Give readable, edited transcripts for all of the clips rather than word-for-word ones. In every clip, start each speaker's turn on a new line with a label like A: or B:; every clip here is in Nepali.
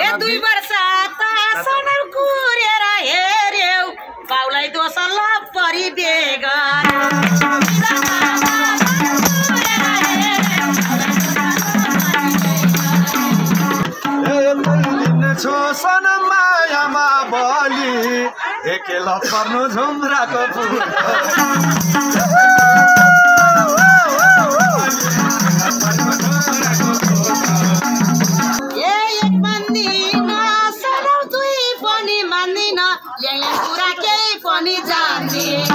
A: 2 वर्ष त सनम कुरेर हेर्यौ बाउलाई दोष ल परि बेगर
B: छो सनम मायामा बलि एकेला पर्नु झुम्राको फुल
A: एक मान्दिन सनम 2 पनि मान्दिन यहाँ कुरा केही पनि जान्दिन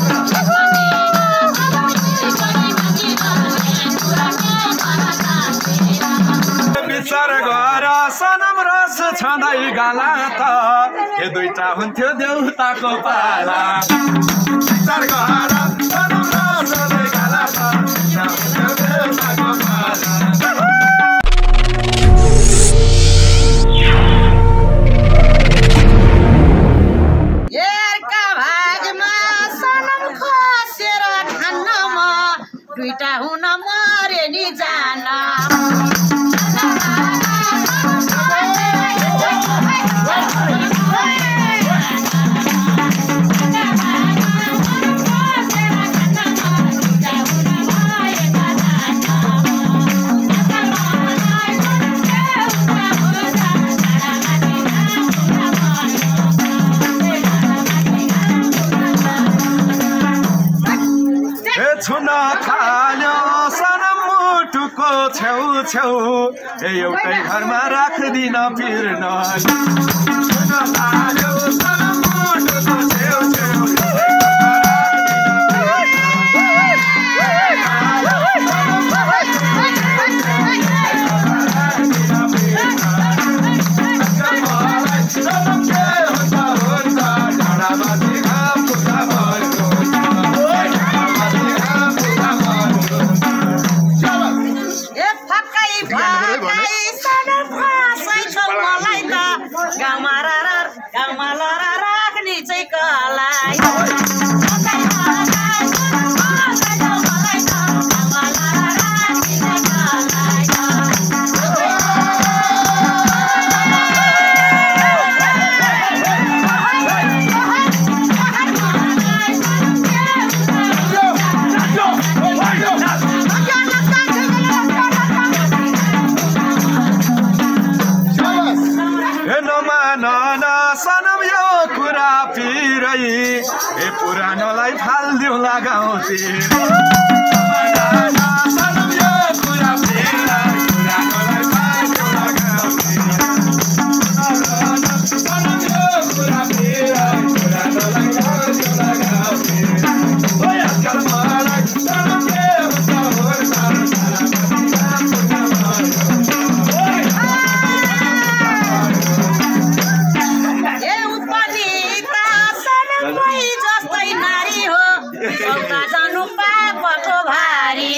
B: विचार गर सनम रस छँदै गाला त यो 2टा हुन्थ्यो देउताको पाला विचार गर सनम रस छँदै गाला त यो 2टा हुन्थ्यो देउताको पाला
A: हेरका भागमा सनम खसेर खान्नमा 2टा हुन मरे नि जान
B: छुन थाल्यो सनम मुटुको छेउ छेउ एउटै घरमा राख्दिन पिर्न छुन थाल्यो सनम मुटुको छेउ छेउ
A: गाउँमा लरा राख्ने चाहिँ कलाई
B: सनम यो कुरा पिरै ए पुरानोलाई फाल्दिउ लगाउँथे सनम यो कुरा पिरै पुरानोलाई फाल्दिउ लगाउँथे सनम यो कुरा पिरै पुरानोलाई फाल्दिउ लगाउँथे ओ आजकल मलाई सनम के हुन्छ
A: जानु पापको भारी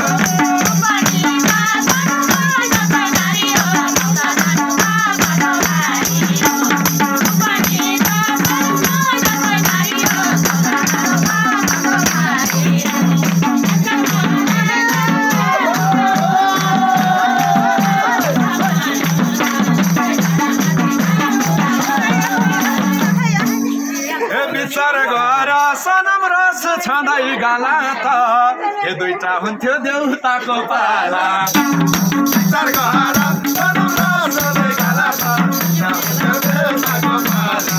B: विचार गर सनम रस छँदै गाला त यो 2टा हुन्थ्यो देउताको पाला विचार गर सनम रस छँदै गाला त यो 2टा हुन्थ्यो देउताको पाला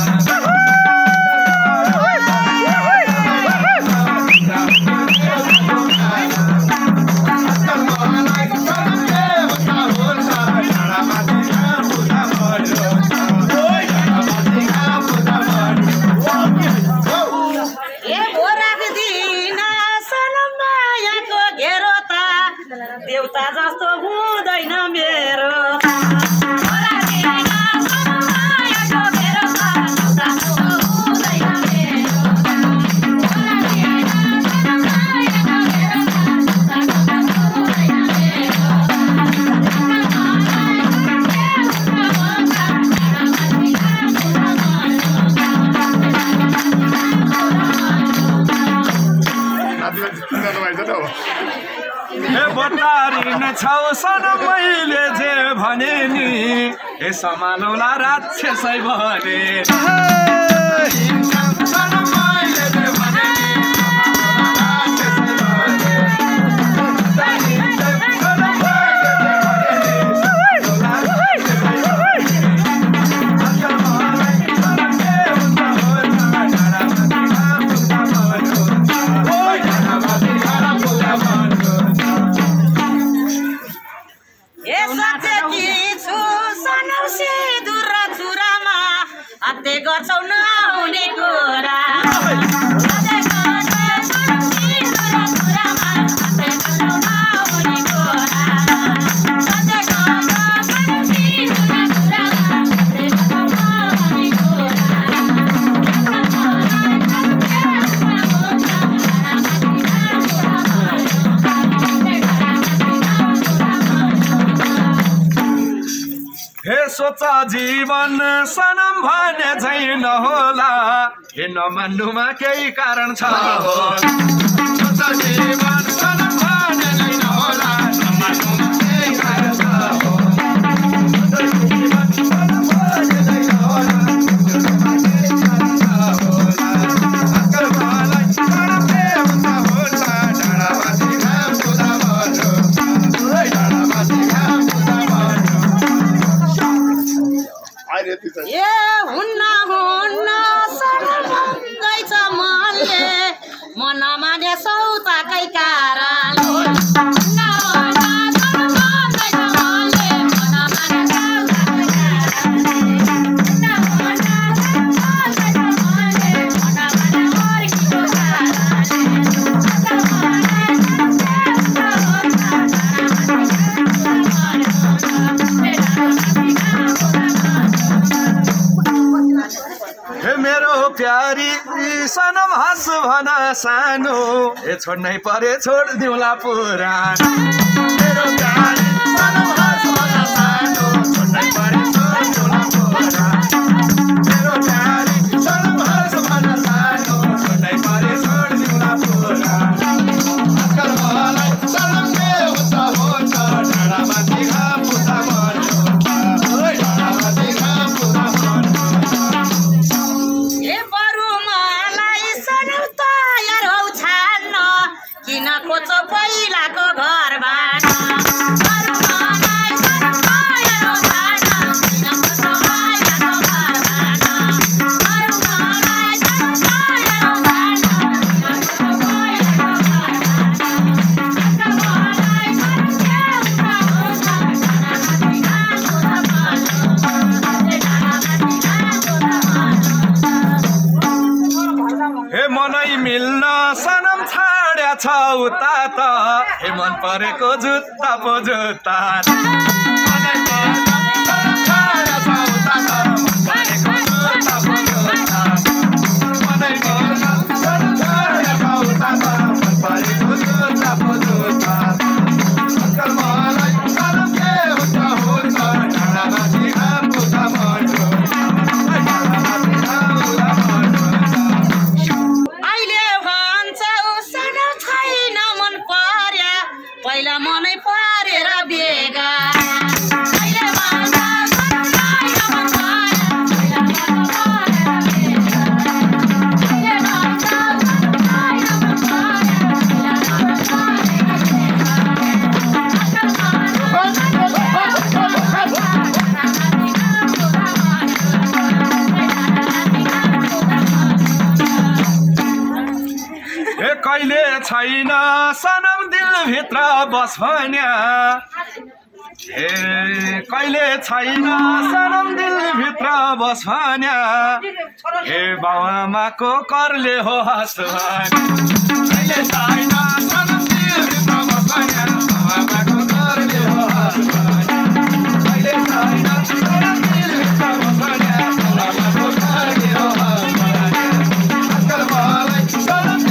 A: देउता जस्तो हुँदैन मेरो
B: छौ सनम मैले जे भने नि ए समालौला राक्षसै भने सनम मैले जे भने
A: गर्छौ नहुने कुरा
B: सोच जीवन सनम भने झै नहोला हे नमान्नुमा केही कारण छ सोच जीवन सनम भने झै नहोला नमान्नुमा केही कारण छ
A: हुन्न सनम भन्दैछ मनले मन नमाने सौताकै कारण
B: प्यारी सनम हाँस भन सानो ए छोड्नै परे छोड दिउँला पुरानो मेरो प्यारी सनम हाँस भन सानो छोड्नै परे छोड दिउँला पुरानो मेरो प्यारी सनम हाँस भन सानो छोड्नै परे छोड दिउँला पुरानो आजकल मलाई सनमले हुन्छ डाँडामाथि घाम पुसा मन डाँडामाथि घाम पुसा मन
A: किन खोज्छौ पहिलाको घरबाट
B: हे मनै मिल्न सनम छाड्या छ उता त हे मन परेको जुत्ता पो जुत्ता मनै मिल्न सनम छाड्या छ उता त मन परेको जुत्ता पो जुत्ता मनै मिल्न सनम छाड्या छ उता त मन परेको जुत्ता पो जुत्ता आजकल मलाई सनम के हुन्छ डाँडामाथि घाम पुसा मन डाँडामाथि घाम पुसा मन
A: पहिला मनै परेर बेगा
B: कहिले छैन सनम दिलभित्र बस भन्या कहिले छैन सनम दिलभित्र बस भन्या हे बाउआमाको करले हो हस कहिले छैन सनम दिलभित्र बस भन्या बाउआमाको करले हो हस कहिले छैन सनम दिलभित्र बस भन्या बाउआमाको करले हो हस आजकल मलाई सनम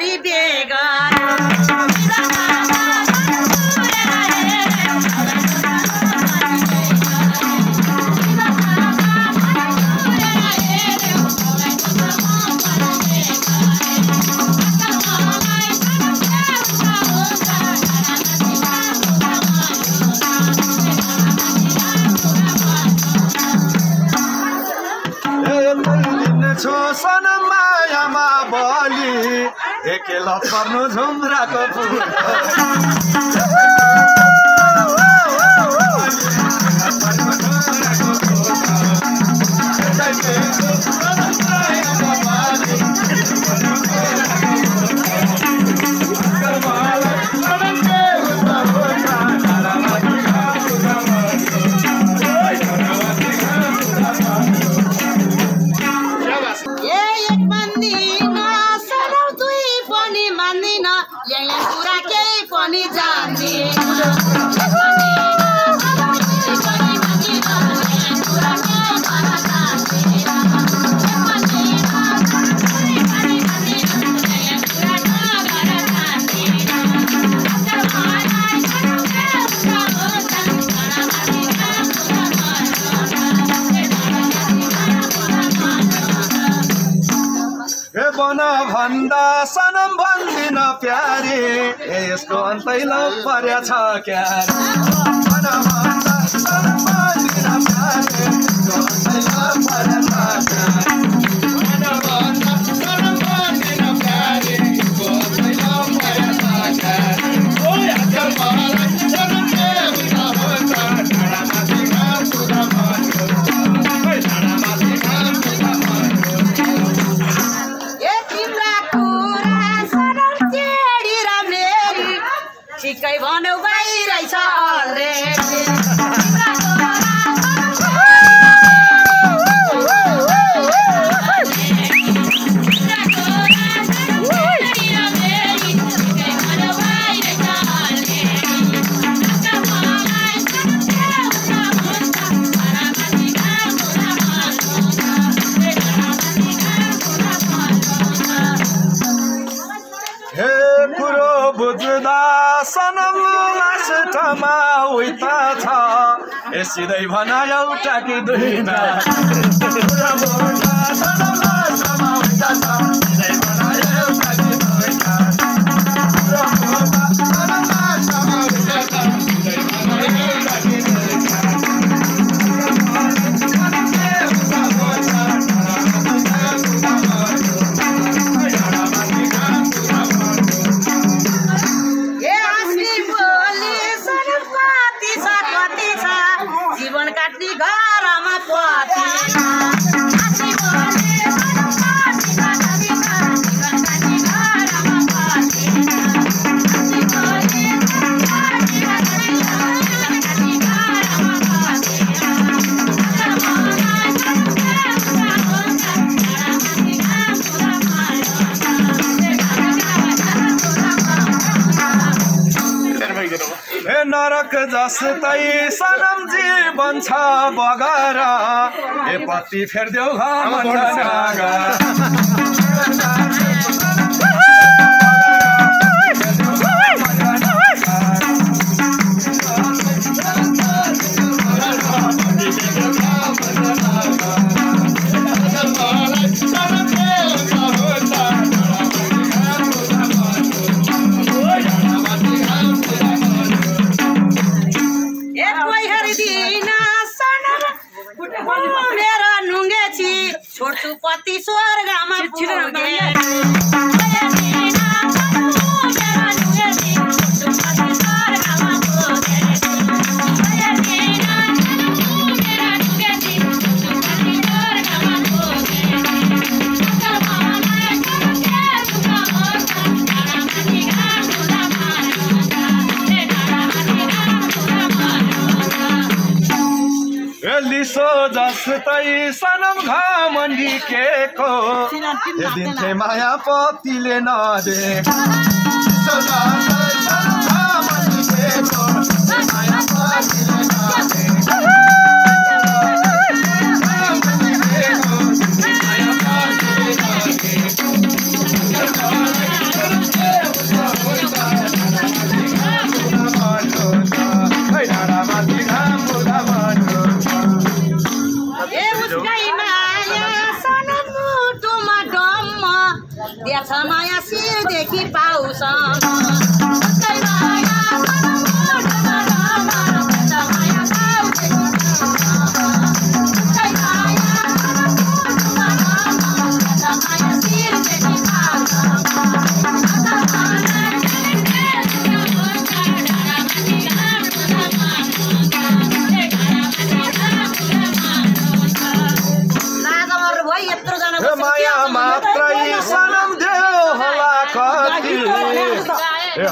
A: परिबेगा
B: सनम मायामा बलि एकेल पर्नु झुम्राको फुल भन्दा सनम भन्दिन प्यारे यसको अन्तै पर्या छ क्यारे भन्दा सनम भन्दिन प्यारे यसको अन्तै पर्या छ क्यारे भन्दा सनम भन्दिन प्यारे यसको अन्तै पर्या छ क्यारे ओ यार मलाई सनम के हुन्छ डाँडा माथि घाम पुरा मान्छे डाँडा माथि घाम पुरा
A: ठिकै भन्नु भइरहेछ
B: बुझ्दा सनम लास्टमा उता छ सिधै भन एउटा कि दुईटा सनम लास्टमा उता छ सिधै भन एउटा कि दुईटा सनम लास्टमा उता छ सिधै भन एउटा कि दुईटा
A: जीवन काट्ने घरमा पति
B: नरक जस्तै सनम जीवन छ बगर ए पति फेर्देऊ
A: मेरो नुङ्गे छि छोड्छु पति स्वर्गमा
B: लिसो जस्तै सनम घमण्डी केको दिन्थे माया पतिले नदेख माया पतिले
A: माया शिरदेखि पाउँछ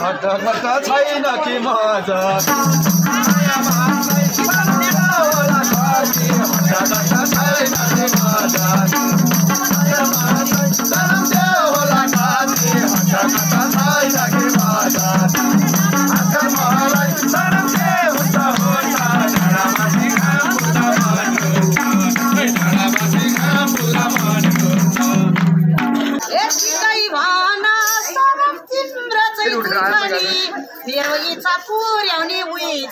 B: हट छैन कि मजा
A: मेरो इच्छा पुर्याउने उही छ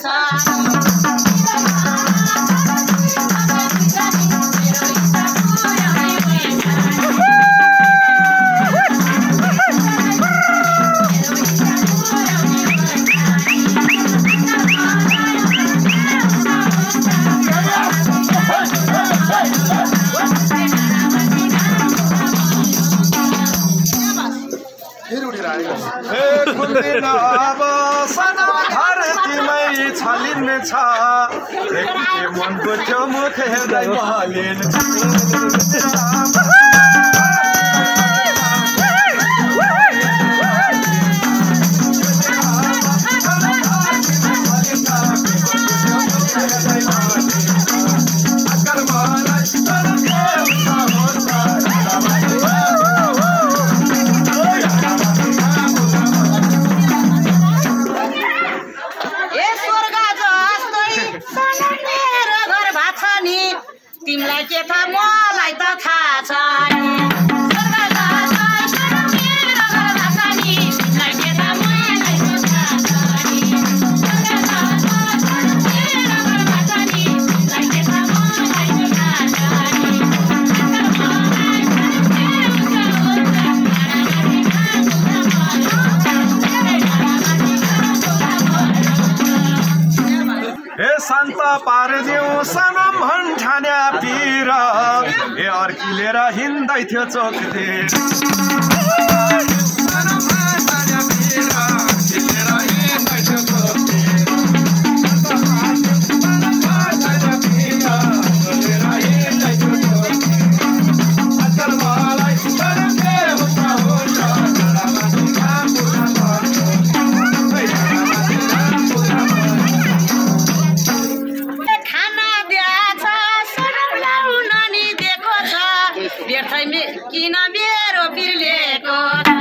B: अब सनम धरतीमै छलिने छ मनको त्यो मुख हेर्दै मलिन
A: तिमीलाई के थाहा मलाई त थाहा छ
B: शान्त पारिदेऊ सनम भन्ठान्या पिर ए अर्किलेर हिँड्दै थियो चोकतिर
A: किन मेरो बिर्लेको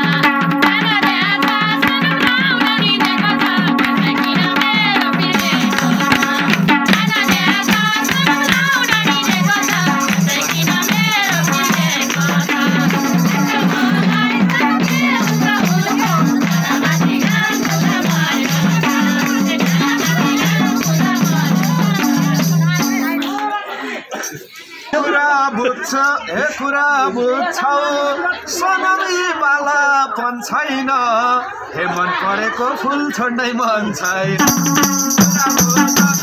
B: कुरा बुझ्छौ सनमी बालापन छैन हे मन परेको फुल छोड्दै मन छैन